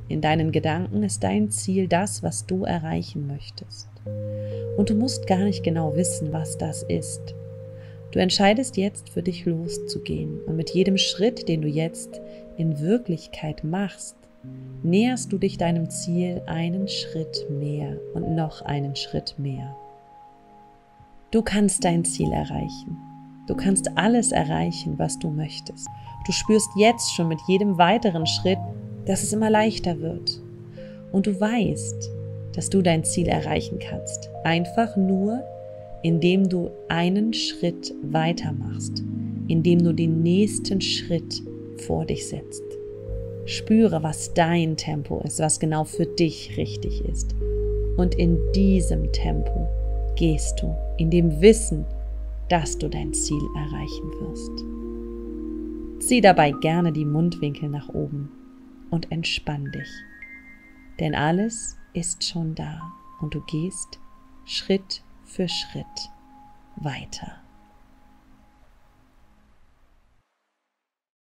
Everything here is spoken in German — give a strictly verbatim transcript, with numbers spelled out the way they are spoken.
In deinen Gedanken ist dein Ziel das, was du erreichen möchtest. Und du musst gar nicht genau wissen, was das ist. Du entscheidest jetzt für dich loszugehen und mit jedem Schritt, den du jetzt in Wirklichkeit machst, näherst du dich deinem Ziel einen Schritt mehr und noch einen Schritt mehr. Du kannst dein Ziel erreichen. Du kannst alles erreichen, was du möchtest. Du spürst jetzt schon mit jedem weiteren Schritt, dass es immer leichter wird. Und du weißt, dass du dein Ziel erreichen kannst. Einfach nur, indem du einen Schritt weitermachst, indem du den nächsten Schritt vor dich setzt. Spüre, was dein Tempo ist, was genau für dich richtig ist. Und in diesem Tempo gehst du, in dem Wissen, dass du dein Ziel erreichen wirst. Zieh dabei gerne die Mundwinkel nach oben und entspann dich. Denn alles ist schon da und du gehst Schritt für Schritt weiter.